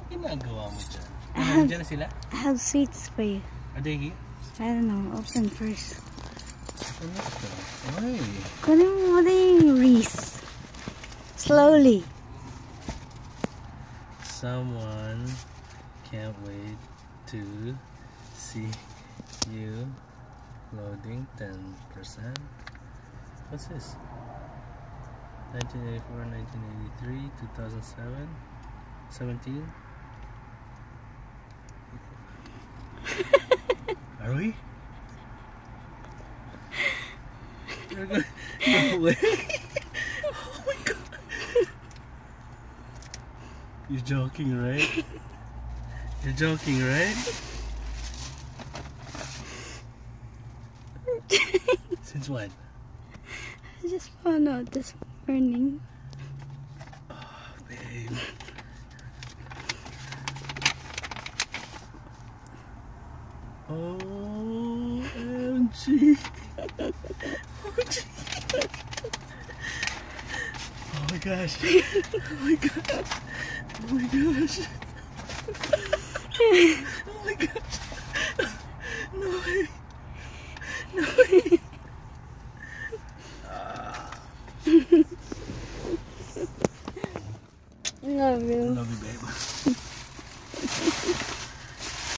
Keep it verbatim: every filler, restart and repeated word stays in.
Ginagawa mo dyan? I have, Nandiyan na sila? I have sweets for you. Are they here? I don't know. Open first. Ano ito? Ay. Kunin mo yung Reese. Slowly. Someone can't wait to see you loading ten percent. What's this? nineteen eighty-four, nineteen eighty-three, two thousand seven, seventeen. Are we? No way. Oh my god. You're joking, right? You're joking, right? Since when? I just found out this morning. Oh, babe. O M G. O M G. Oh my gosh. Oh my gosh. Oh my gosh. Oh my gosh. No way. No way. I love you. Love you, babe.